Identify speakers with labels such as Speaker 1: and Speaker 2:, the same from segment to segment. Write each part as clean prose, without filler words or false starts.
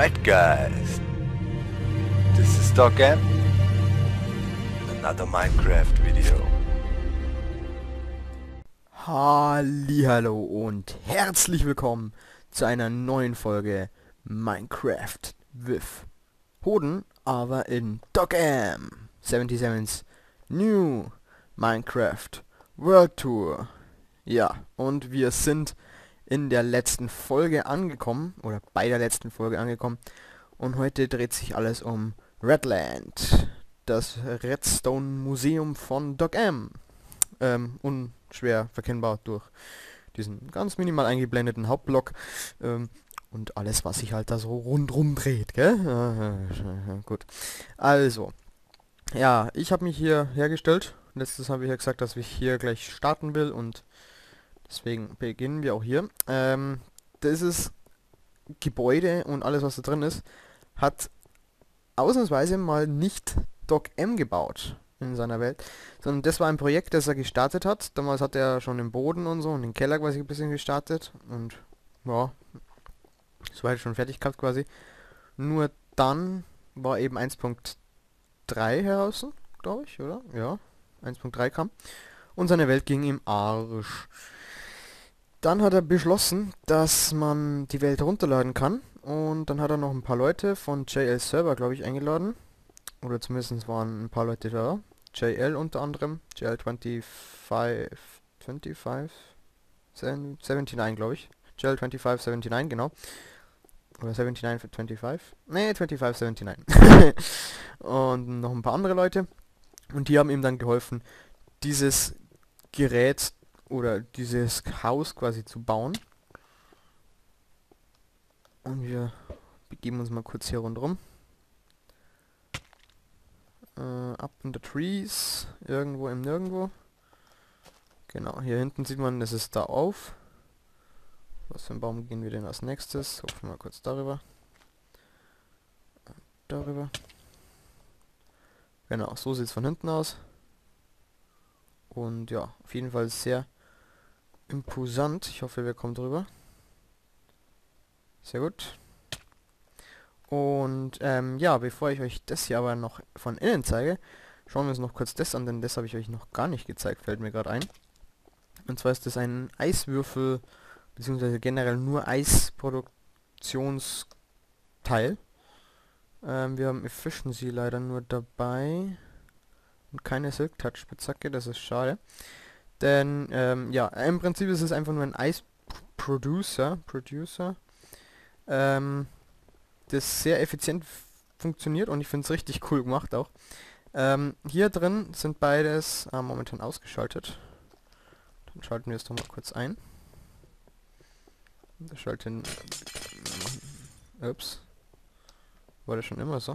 Speaker 1: Alright guys, this is Doc M with another Minecraft video.
Speaker 2: Hallihallo und herzlich willkommen zu einer neuen Folge Minecraft with Hoden, aber in Doc M 77's New Minecraft World Tour. Ja, und wir sind in der letzten Folge angekommen, oder bei der letzten Folge angekommen, und heute dreht sich alles um Redland, das Redstone Museum von Doc M. Unschwer verkennbar durch diesen ganz minimal eingeblendeten Hauptblock und alles, was sich halt da so rundrum dreht, gell? Gut. Also, ja, ich habe mich hier hergestellt. Letztes habe ich ja gesagt, dass ich hier gleich starten will und deswegen beginnen wir auch hier. Dieses Gebäude und alles, was da drin ist, hat ausnahmsweise mal nicht Doc M gebaut in seiner Welt, sondern das war ein Projekt, das er gestartet hat. Damals hat er schon den Boden und so und den Keller quasi ein bisschen gestartet und ja, soweit schon fertig gehabt quasi. Nur dann war eben 1.3 heraus, glaube ich, oder? Ja, 1.3 kam und seine Welt ging im Arsch. Dann hat er beschlossen, dass man die Welt runterladen kann und dann hat er noch ein paar Leute von JL Server, glaube ich, eingeladen. Oder zumindest waren ein paar Leute da. JL unter anderem, JL25, 25, 79, glaube ich. JL2579, genau. Oder 79 für 25. Nee, 2579. Und noch ein paar andere Leute. Und die haben ihm dann geholfen, dieses Gerät oder dieses Haus quasi zu bauen. Und wir begeben uns mal kurz hier rundherum. Up in the trees, irgendwo im Nirgendwo. Genau, hier hinten sieht man, es ist da auf. Was für einen Baum gehen wir denn als nächstes? Hopfen wir mal kurz darüber. Darüber. Genau, so sieht es von hinten aus. Und ja, auf jeden Fall sehr imposant. Ich hoffe, wir kommen drüber. Sehr gut. Und ja, bevor ich euch das hier aber noch von innen zeige, schauen wir uns noch kurz das an, denn das habe ich euch noch gar nicht gezeigt, fällt mir gerade ein. Und zwar ist das ein Eiswürfel, beziehungsweise generell nur Eisproduktionsteil. Wir haben Efficiency leider nur dabei und keine Silk Touch Spitzhacke, das ist schade. Denn ja, im Prinzip ist es einfach nur ein Eisproducer, das sehr effizient funktioniert und ich finde es richtig cool gemacht auch. Hier drin sind beides momentan ausgeschaltet. Dann schalten wir es doch mal kurz ein. Das schalten... Ups. War das schon immer so?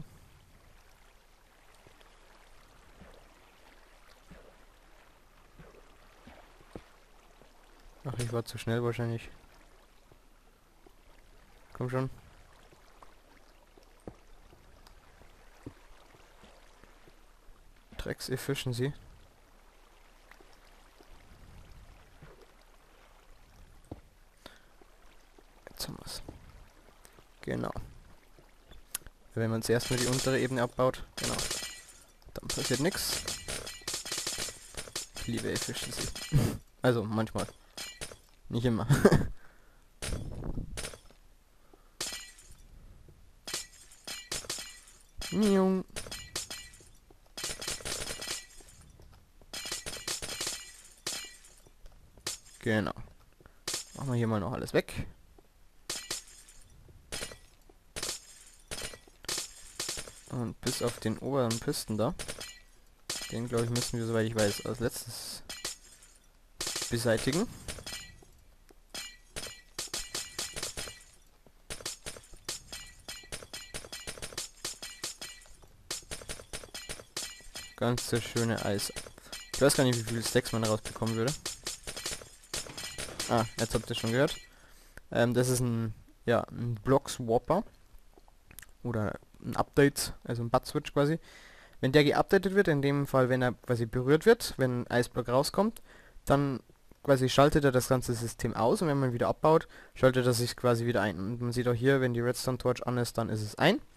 Speaker 2: Ach, ich war zu schnell wahrscheinlich. Komm schon. Drecks Efficiency. Jetzt haben wir's. Genau. Wenn man zuerst nur die untere Ebene abbaut, genau, dann passiert nichts. Ich liebe Efficiency. Also manchmal. Nicht immer. Miau. Genau. Machen wir hier mal noch alles weg. Und bis auf den oberen Pisten da. Den, glaube ich, müssen wir, soweit ich weiß, als letztes beseitigen. Ganz so schöne Eis. Ich weiß gar nicht, wie viele Stacks man rausbekommen würde. Ah, jetzt habt ihr schon gehört. Das ist ein, ja, ein Block-Swapper. Oder ein Update, also ein Butt-Switch quasi. Wenn der geupdatet wird, in dem Fall, wenn er quasi berührt wird, wenn ein Eisblock rauskommt, dann quasi schaltet er das ganze System aus und wenn man wieder abbaut, schaltet er sich quasi wieder ein. Und man sieht auch hier, wenn die Redstone Torch an ist, dann ist es ein.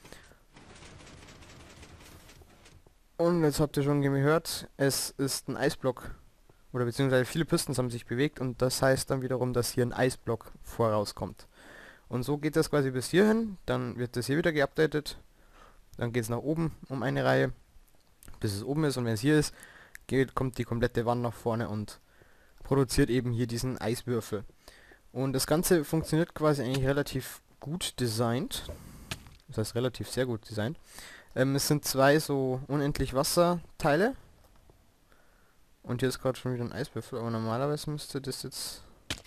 Speaker 2: Und jetzt habt ihr schon gehört, es ist ein Eisblock. Oder beziehungsweise viele Pistons haben sich bewegt und das heißt dann wiederum, dass hier ein Eisblock vorauskommt. Und so geht das quasi bis hierhin, dann wird das hier wieder geupdatet, dann geht es nach oben um eine Reihe, bis es oben ist und wenn es hier ist, kommt die komplette Wand nach vorne und produziert eben hier diesen Eiswürfel. Und das Ganze funktioniert quasi eigentlich relativ gut designt, das heißt relativ sehr gut designt. Es sind zwei so unendlich Wasserteile. Und hier ist gerade schon wieder ein Eiswürfel, aber normalerweise müsste das jetzt...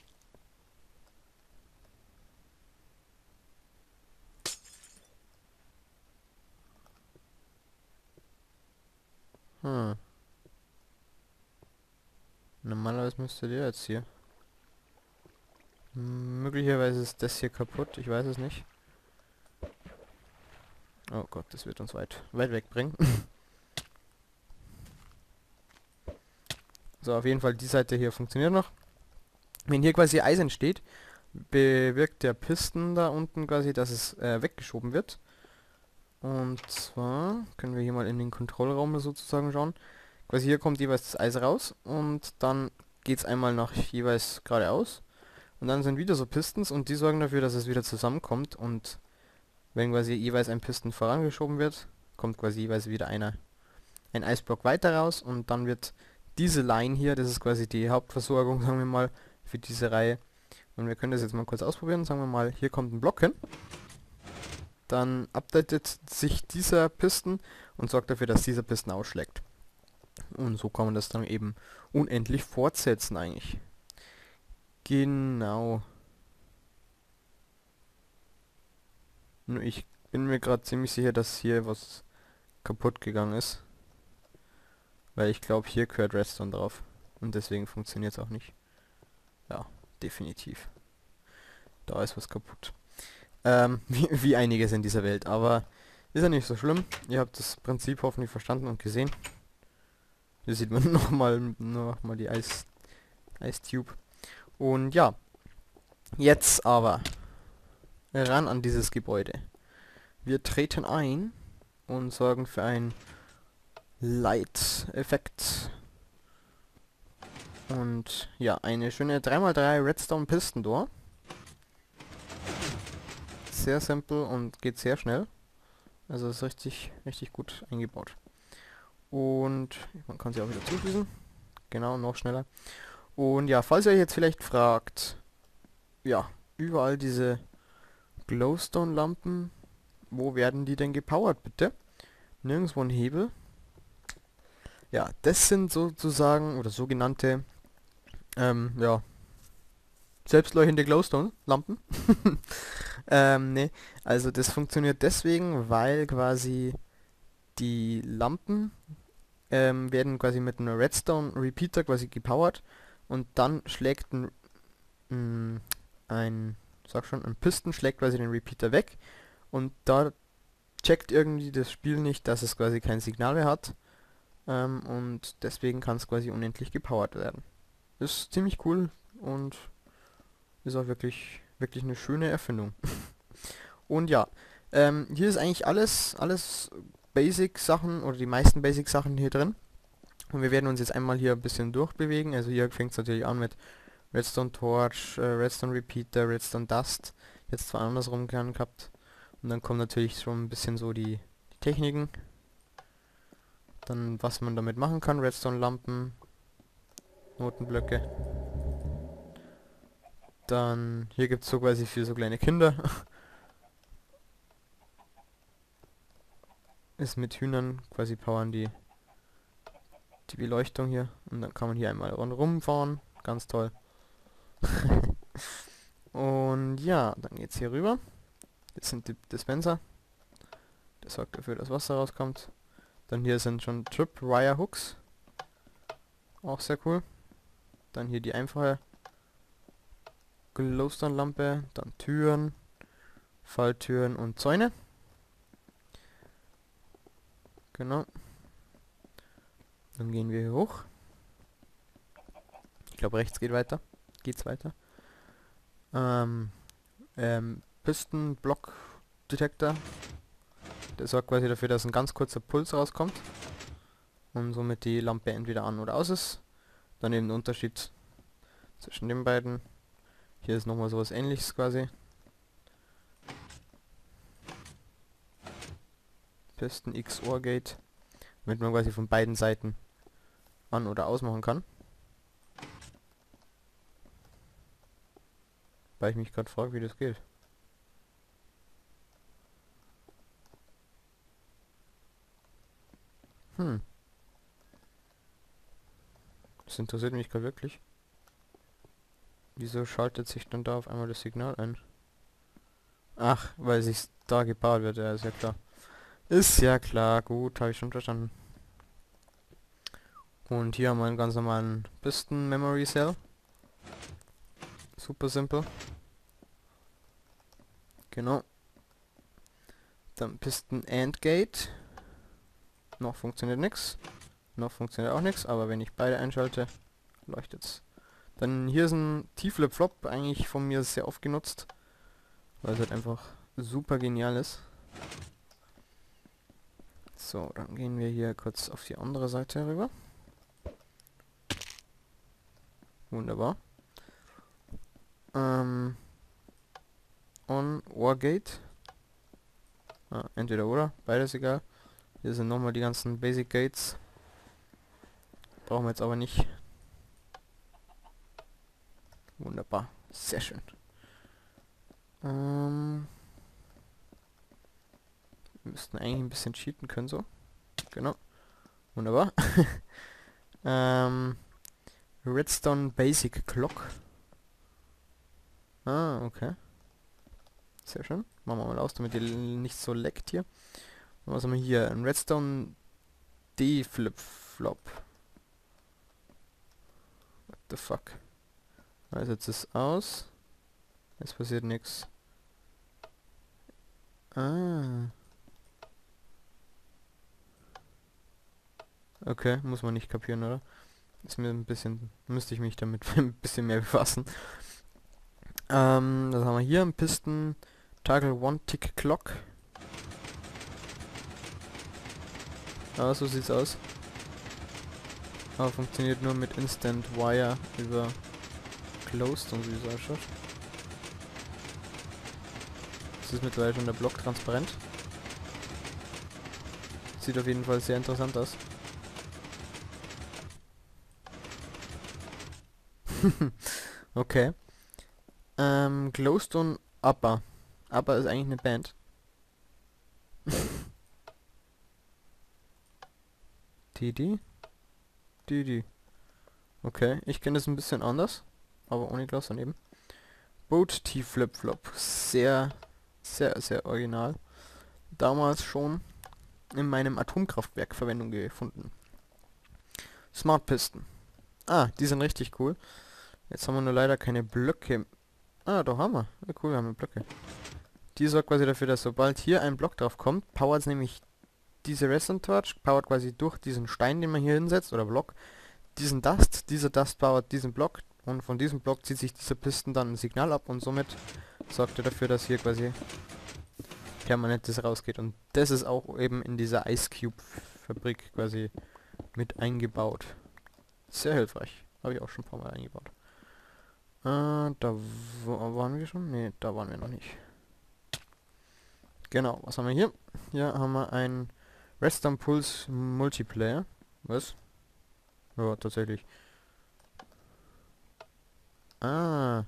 Speaker 2: Normalerweise müsste der jetzt hier... Möglicherweise ist das hier kaputt, ich weiß es nicht. Oh Gott, das wird uns weit wegbringen. So, auf jeden Fall die Seite hier funktioniert noch. Wenn hier quasi Eis entsteht, bewirkt der Piston da unten quasi, dass es weggeschoben wird. Und zwar können wir hier mal in den Kontrollraum sozusagen schauen. Quasi hier kommt jeweils das Eis raus und dann geht es einmal nach jeweils geradeaus. Und dann sind wieder so Pistons und die sorgen dafür, dass es wieder zusammenkommt und wenn quasi jeweils ein Piston vorangeschoben wird, kommt quasi jeweils wieder ein Eisblock weiter raus und dann wird diese Line hier, das ist quasi die Hauptversorgung, sagen wir mal, für diese Reihe. Und wir können das jetzt mal kurz ausprobieren. Sagen wir mal, hier kommt ein Block hin. Dann updatet sich dieser Piston und sorgt dafür, dass dieser Piston ausschlägt. Und so kann man das dann eben unendlich fortsetzen eigentlich. Genau. Nur ich bin mir gerade ziemlich sicher, dass hier was kaputt gegangen ist. Weil ich glaube, hier gehört Redstone drauf. Und deswegen funktioniert es auch nicht. Ja, definitiv. Da ist was kaputt. Wie einiges in dieser Welt. Aber ist ja nicht so schlimm. Ihr habt das Prinzip hoffentlich verstanden und gesehen. Hier sieht man nochmal die Eistube. Und ja, jetzt aber ran an dieses Gebäude. Wir treten ein und sorgen für einen Light-Effekt. Und ja, eine schöne 3x3 Redstone Piston Door. Sehr simpel und geht sehr schnell. Also ist richtig gut eingebaut. Und man kann sie auch wieder zuschließen. Genau, noch schneller. Und ja, falls ihr euch jetzt vielleicht fragt, ja, überall diese Glowstone-Lampen, wo werden die denn gepowert, bitte? Nirgendwo ein Hebel. Ja, das sind sozusagen, oder sogenannte, ja, selbstleuchtende Glowstone-Lampen. Nee, also das funktioniert deswegen, weil quasi die Lampen werden quasi mit einem Redstone Repeater quasi gepowert und dann schlägt ein Piston schlägt quasi den Repeater weg und da checkt irgendwie das Spiel nicht, dass es quasi kein Signal mehr hat und deswegen kann es quasi unendlich gepowert werden. Ist ziemlich cool und ist auch wirklich eine schöne Erfindung. Und ja, hier ist eigentlich alles Basic-Sachen oder die meisten Basic-Sachen hier drin. Und wir werden uns jetzt einmal hier ein bisschen durchbewegen. Also hier fängt es natürlich an mit Redstone Torch, Redstone Repeater, Redstone Dust. Jetzt zwar andersrum gern gehabt. Und dann kommen natürlich schon ein bisschen so die Techniken. Dann was man damit machen kann. Redstone Lampen, Notenblöcke. Dann hier gibt es so quasi für so kleine Kinder. Ist mit Hühnern quasi powern die Beleuchtung hier. Und dann kann man hier einmal rundherum fahren. Ganz toll. Und ja, dann geht's hier rüber. Das sind die Dispenser. Das sorgt dafür, dass Wasser rauskommt. Dann hier sind schon Tripwire Hooks. Auch sehr cool. Dann hier die einfache Glowstone-Lampe. Dann Türen, Falltüren und Zäune. Genau. Dann gehen wir hier hoch. glaube rechts geht's weiter. Piston Block Detektor. Der sorgt quasi dafür, dass ein ganz kurzer Puls rauskommt und somit die Lampe entweder an oder aus ist. Dann eben der Unterschied zwischen den beiden. Hier ist nochmal sowas ähnliches quasi. Piston XOR Gate, damit man quasi von beiden Seiten an- oder ausmachen kann. Weil ich mich gerade frage, wie das geht. Das interessiert mich gerade wirklich. Wieso schaltet sich dann da auf einmal das Signal ein? Ach, weil sich da gepaart wird, ja, ist ja klar. Ist ja klar, gut, habe ich schon verstanden. Und hier haben wir einen ganz normalen Piston Memory Cell. Super simpel. Genau. Dann Piston AND Gate. Noch funktioniert nichts. Noch funktioniert auch nichts, aber wenn ich beide einschalte, leuchtet's. Dann hier ist ein T-Flip-Flop, eigentlich von mir sehr oft genutzt, weil es halt einfach super genial ist. So, dann gehen wir hier kurz auf die andere Seite rüber. Wunderbar. On-OR Gate. Entweder oder, beides egal. Hier sind nochmal die ganzen Basic Gates. Brauchen wir jetzt aber nicht. Wunderbar, sehr schön. Wir müssten eigentlich ein bisschen cheaten können, so. Genau. Wunderbar. Redstone Basic Clock. Ah, okay. Sehr schön. Machen wir mal aus, damit die nicht so leckt hier. Und was haben wir hier? Ein Redstone D-Flip-Flop. What the fuck? Also jetzt ist aus. Es passiert nichts. Ah. Okay, muss man nicht kapieren, oder? Ist mir ein bisschen, müsste ich mich damit ein bisschen mehr befassen. Das haben wir hier, ein Piston Toggle One Tick Clock. Ah, so sieht's aus. Aber funktioniert nur mit Instant Wire über Closed und wie es ausschaut. Das ist mittlerweile schon der Block transparent. Sieht auf jeden Fall sehr interessant aus. Okay. Glowstone Upper. Upper ist eigentlich eine Band. Didi? Didi. Okay, ich kenne das ein bisschen anders, aber ohne Glas daneben. Boat T Flip Flop. Sehr, sehr, sehr original. Damals schon in meinem Atomkraftwerk Verwendung gefunden. Smart Piston. Ah, die sind richtig cool. Jetzt haben wir nur leider keine Blöcke. Ah, doch haben wir. Ja, cool, wir haben Blöcke. Die sorgt quasi dafür, dass sobald hier ein Block drauf kommt, powert es nämlich diese Redstone Torch, powert quasi durch diesen Stein, den man hier hinsetzt, oder Block, diesen Dust. Dieser Dust powert diesen Block und von diesem Block zieht sich dieser Piston dann ein Signal ab und somit sorgt er dafür, dass hier quasi permanentes rausgeht. Und das ist auch eben in dieser Ice Cube Fabrik quasi mit eingebaut. Sehr hilfreich. Habe ich auch schon ein paar Mal eingebaut. Da waren wir schon? Ne, da waren wir noch nicht. Genau, was haben wir hier? Hier haben wir ein Redstone Pulse Multiplayer. Was? Ja, tatsächlich. Ah.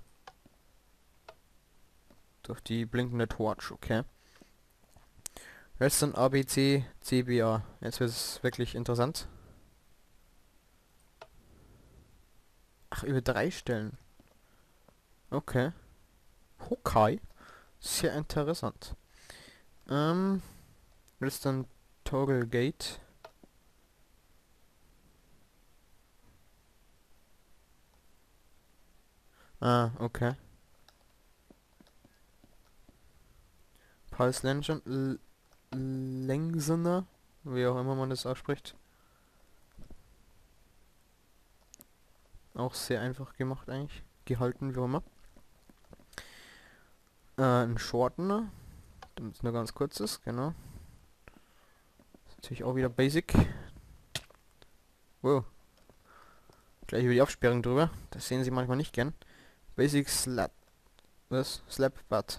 Speaker 2: Durch die blinkende Torch, okay. Redstone ABC CBA. Jetzt wird es wirklich interessant. Ach, über 3 Stellen. Okay. Okay. Sehr interessant. Redstone Toggle Gate. Ah, okay. Pulse Lengthener, wie auch immer man das ausspricht. auch sehr einfach gemacht eigentlich. Gehalten, wie auch immer. Ein Shortener, damit es nur ganz kurz ist, genau. Ist natürlich auch wieder Basic. Wow. Gleich über die Absperrung drüber. Das sehen sie manchmal nicht gern. Basic Slap. Was? Slap Butt.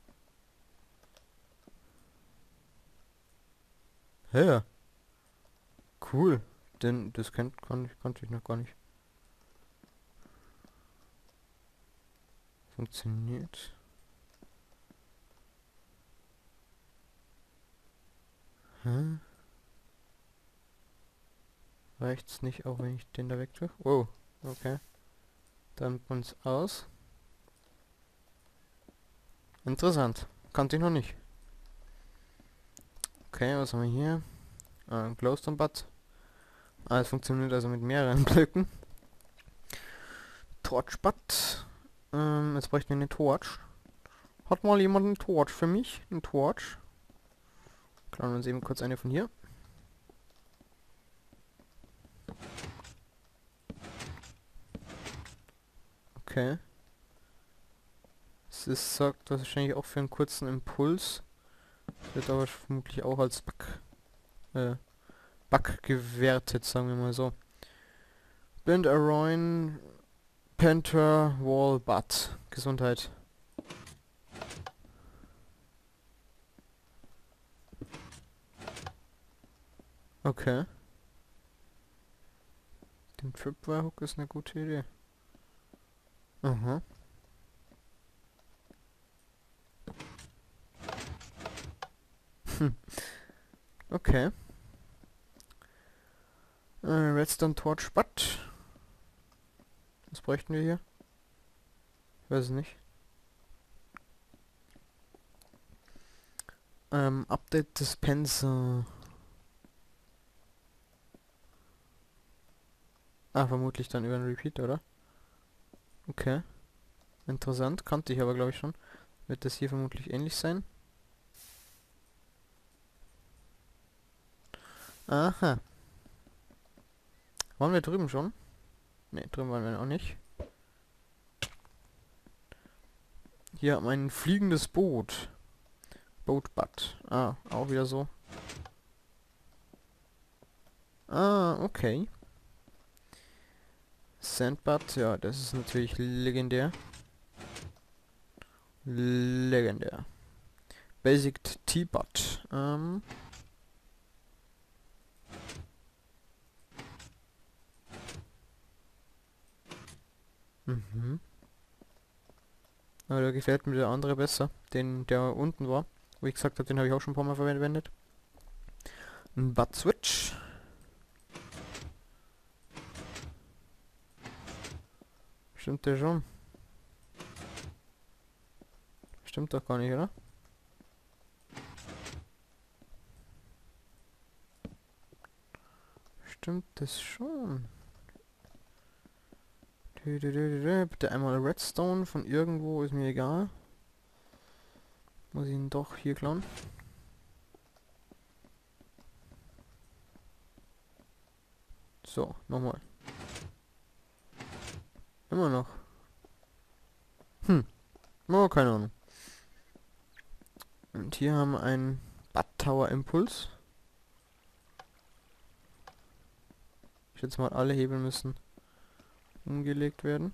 Speaker 2: Ja. Cool. Denn das konnte ich noch gar nicht. Funktioniert. Hä? Reicht's nicht, auch wenn ich den da weg tue? Wow. Okay. Dann uns aus. Interessant. Kannte ich noch nicht. Okay, was haben wir hier? Glowstone Butt. Es funktioniert also mit mehreren Blöcken. Torch Butt. Jetzt bräuchten wir eine Torch. Hat mal jemand eine Torch für mich? Eine Torch. Klauen wir uns eben kurz eine von hier. Okay. Es sorgt wahrscheinlich auch für einen kurzen Impuls. Das wird aber vermutlich auch als Bug gewertet, sagen wir mal so. Bend a Roin Panther Wall Butt. Gesundheit. Okay. Den Tripwire Hook ist eine gute Idee. Aha. Okay. Redstone Torch Butt. Was bräuchten wir hier? Ich weiß es nicht. Update Dispenser. Vermutlich dann über einen Repeat, oder? Okay. Interessant. Kannte ich aber, glaube ich, schon. Wird das hier vermutlich ähnlich sein? Aha. Waren wir drüben schon? Ne, drüben waren wir auch nicht. Hier haben wir ein fliegendes Boot. Boatbutt. Auch wieder so. Okay. Sandbutt, ja, das ist natürlich legendär. Legendär. Basic T-Butt. Aber da gefällt mir der andere besser. Der unten war. Wo ich gesagt habe, den habe ich auch schon ein paar Mal verwendet. Ein Butt Switch. Stimmt der schon? Stimmt doch gar nicht, oder? Stimmt das schon? Bitte einmal Redstone von irgendwo, ist mir egal. Muss ich ihn doch hier klauen? So, nochmal. Immer noch. Oh, keine Ahnung. Und hier haben wir einen Butt Tower Impuls. Ich schätze mal, alle Hebel müssen umgelegt werden.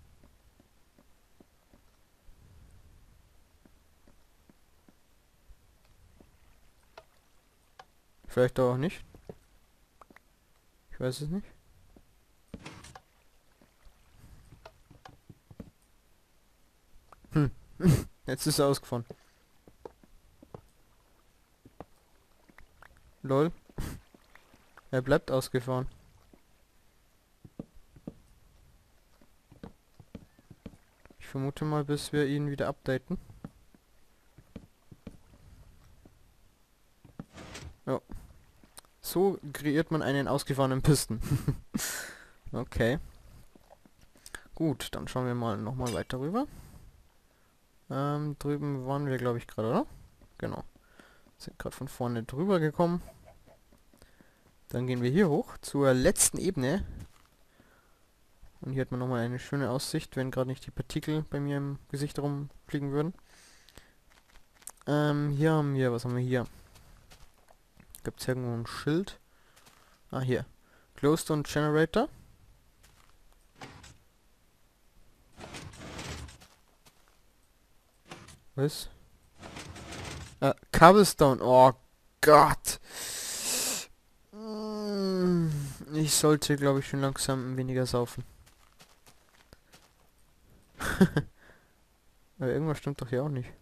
Speaker 2: Vielleicht auch nicht. Ich weiß es nicht. Jetzt ist er ausgefahren. Lol. Er bleibt ausgefahren. Ich vermute mal, bis wir ihn wieder updaten. Ja. So kreiert man einen ausgefahrenen Pisten. Okay. Gut, dann schauen wir mal nochmal weiter rüber. Drüben waren wir, glaube ich, gerade, oder? Genau. Sind gerade von vorne drüber gekommen. Dann gehen wir hier hoch zur letzten Ebene. Und hier hat man nochmal eine schöne Aussicht, wenn gerade nicht die Partikel bei mir im Gesicht rumfliegen würden. Hier haben wir, was haben wir hier? Gibt es irgendwo ein Schild? Ah, hier. Glowstone Generator. Was? Cobblestone. Oh Gott. Ich sollte, glaube ich, schon langsam weniger saufen. Aber irgendwas stimmt doch hier auch nicht.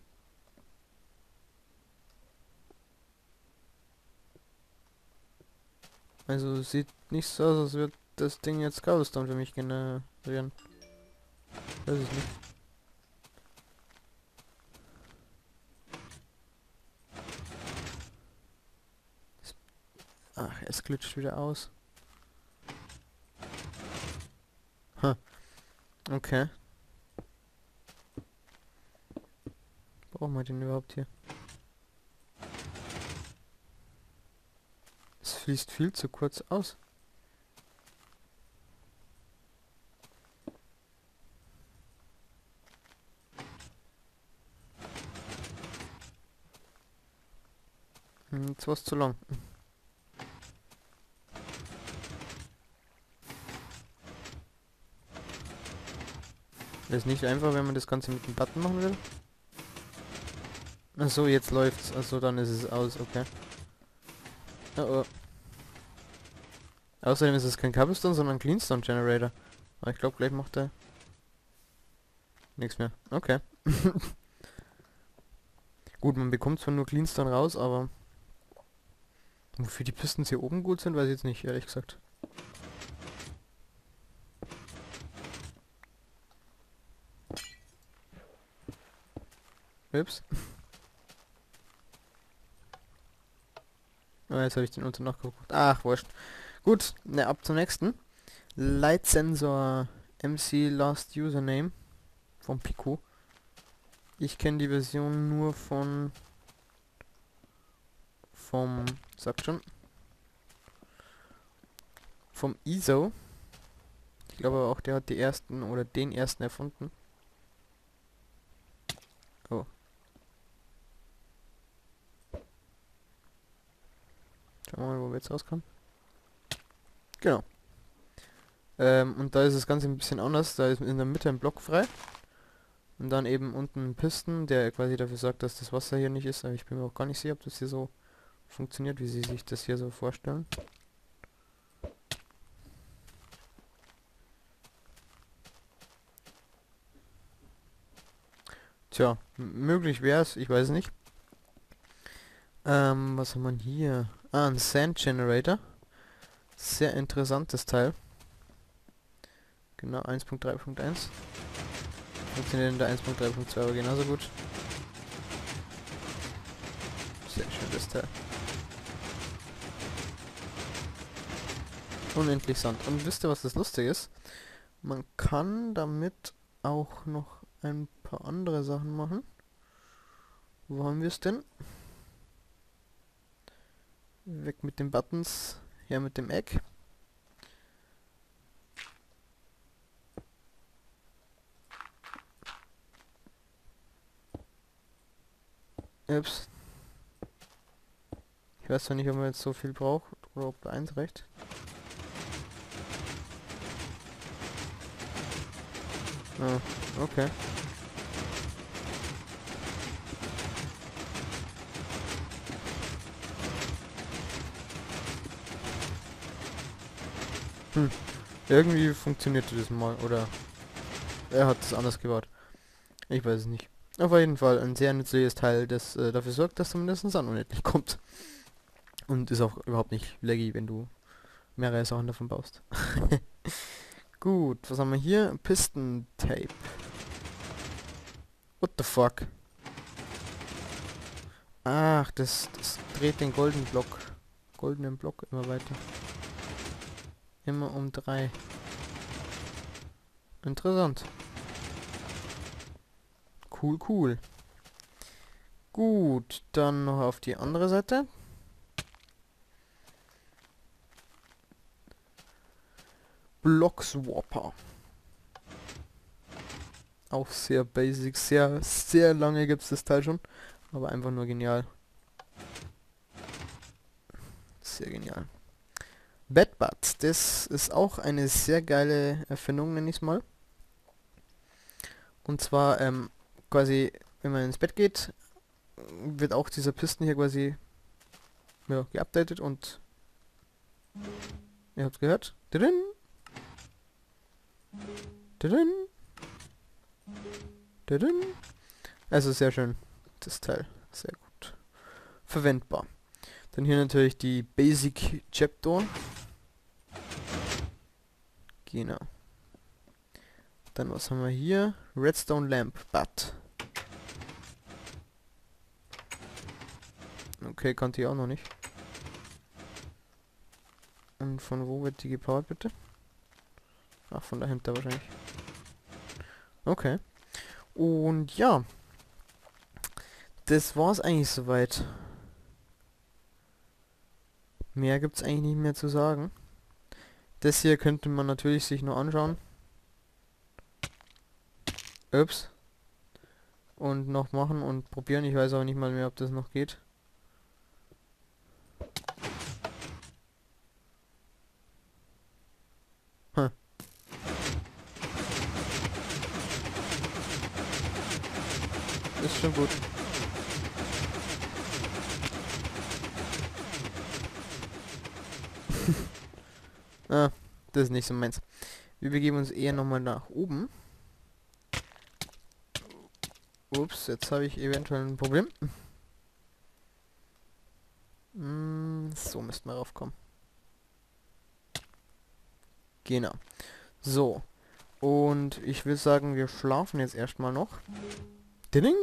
Speaker 2: Also sieht nicht so aus, als würde das Ding jetzt Cobblestone für mich generieren. Weiß ich nicht. Ach, es glitscht wieder aus. Ha. Okay. Brauchen wir den überhaupt hier? Es fließt viel zu kurz aus. Jetzt war's zu lang. Das ist nicht einfach, wenn man das Ganze mit dem Button machen will. Achso, jetzt läuft's. Also dann ist es aus, okay. Oh oh. Außerdem ist es kein Cobblestone, sondern ein Cleanstone Generator. Aber ich glaube, gleich macht er nichts mehr. Okay. Gut, man bekommt zwar nur Cleanstone raus, aber wofür die Pistons hier oben gut sind, weiß ich jetzt nicht, ehrlich gesagt. Ups. Ah, jetzt habe ich den unten nachgeguckt. Ach, wurscht. Gut, ne, ab zum nächsten. Light Sensor MC Last Username vom Pico. Ich kenne die Version nur vom, sagt schon, vom ISO. Ich glaube aber auch, der hat die ersten oder den ersten erfunden. Oh. Schauen wir mal, wo wir jetzt rauskommen. Genau. Und da ist das Ganze ein bisschen anders. Da ist in der Mitte ein Block frei. Und dann eben unten ein Piston, der quasi dafür sorgt, dass das Wasser hier nicht ist. Aber ich bin mir auch gar nicht sicher, ob das hier so funktioniert, wie sie sich das hier so vorstellen. Tja, möglich wäre es, ich weiß es nicht. Was haben wir hier? Ah, ein Sand Generator. Sehr interessantes Teil. Genau, 1.3.1. Funktioniert in der 1.3.2 aber genauso gut. Sehr schön das Teil. Unendlich Sand. Und wisst ihr, was das lustig ist? Man kann damit auch noch ein paar andere Sachen machen. Wo haben wir es denn? Weg mit den Buttons, her mit dem Eck. Ups. Ich weiß zwar nicht, ob man jetzt so viel braucht oder ob da eins reicht. Ah, okay. Irgendwie funktionierte das mal, oder er hat es anders gebaut. Ich weiß es nicht. Auf jeden Fall ein sehr nützliches Teil, das dafür sorgt, dass zumindest Sand unendlich kommt. Und ist auch überhaupt nicht laggy, wenn du mehrere Sachen davon baust. Gut, was haben wir hier? Piston Tape. What the fuck? Ach, das dreht den goldenen Block immer weiter. Immer um 3. Interessant. Cool, cool. Gut, dann noch auf die andere Seite. Block Swapper. Auch sehr basic, sehr lange gibt es das Teil schon. Aber einfach nur genial. Sehr genial. Bedbuds, das ist auch eine sehr geile Erfindung, nenne ich es mal. Und zwar quasi, wenn man ins Bett geht, wird auch dieser Piston hier quasi geupdatet und ihr habt gehört. Drin. Drin. Drin. Also sehr schön, das Teil. Sehr gut. Verwendbar. Dann hier natürlich die Basic Chapter. Genau. Dann was haben wir hier? Redstone Lamp Butt. Okay, kannte ich auch noch nicht. Und von wo wird die gepowert, bitte? Ach, von dahinter wahrscheinlich. Okay. Und ja. Das war's eigentlich soweit. Mehr gibt's eigentlich nicht mehr zu sagen. Das hier könnte man natürlich sich nur anschauen. Ups. Und noch machen und probieren. Ich weiß aber nicht mal mehr, ob das noch geht. Hm. Ist schon gut. Ah, das ist nicht so meins. Wir begeben uns eher nochmal nach oben. Ups, jetzt habe ich eventuell ein Problem. So müssten wir raufkommen. Genau. So. Und ich will sagen, wir schlafen jetzt erstmal noch. Ding!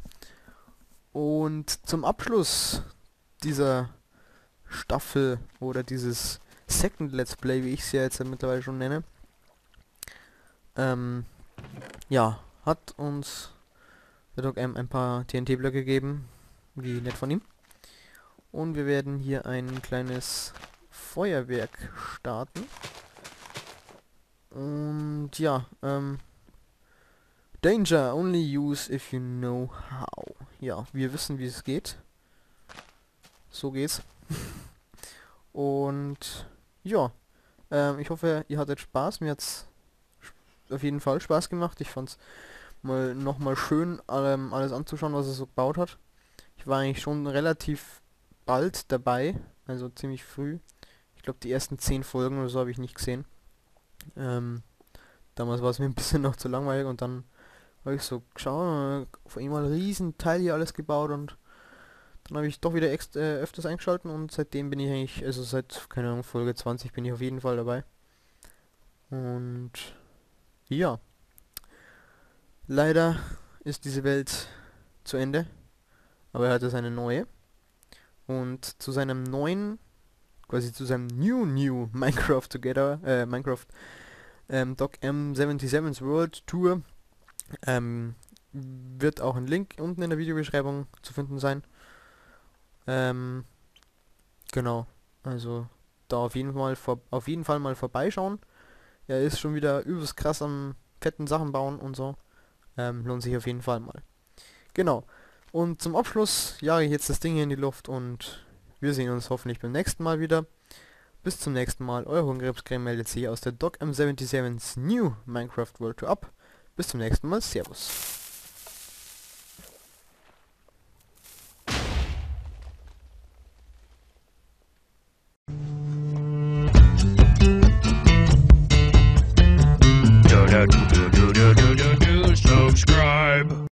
Speaker 2: Und zum Abschluss dieser Staffel oder dieses Second Let's Play, wie ich es ja jetzt mittlerweile schon nenne, ja, hat uns der Doc M ein paar TNT-Blöcke gegeben, wie nett von ihm. Und wir werden hier ein kleines Feuerwerk starten. Und ja, Danger only use if you know how. Ja, wir wissen, wie es geht. So geht's. Und ja, ich hoffe, ihr hattet Spaß. Mir hat's auf jeden Fall Spaß gemacht. Ich fand's nochmal schön, alles anzuschauen, was er so gebaut hat. Ich war eigentlich schon relativ bald dabei, also ziemlich früh. Ich glaube, die ersten 10 Folgen oder so habe ich nicht gesehen. Damals war es mir ein bisschen noch zu langweilig und dann habe ich so geschaut, vor ihm mal ein riesen Teil hier alles gebaut und dann habe ich doch wieder öfters eingeschalten und seitdem bin ich eigentlich, also seit, keine Ahnung, Folge 20 bin ich auf jeden Fall dabei. Und ja, leider ist diese Welt zu Ende, aber er hat jetzt eine neue. Und zu seinem neuen, quasi zu seinem New Minecraft Together, Minecraft Doc M77's World Tour, wird auch ein Link unten in der Videobeschreibung zu finden sein. Genau, also da auf jeden Fall mal vorbeischauen. Er ist schon wieder übelst krass am fetten Sachen bauen und so. Lohnt sich auf jeden Fall mal. Genau. Und zum Abschluss jage ich jetzt das Ding hier in die Luft und wir sehen uns hoffentlich beim nächsten Mal wieder. Bis zum nächsten Mal. Euer Hungrippscreme meldet sich aus der Doc M77's New Minecraft World Tour ab. Bis zum nächsten Mal. Servus.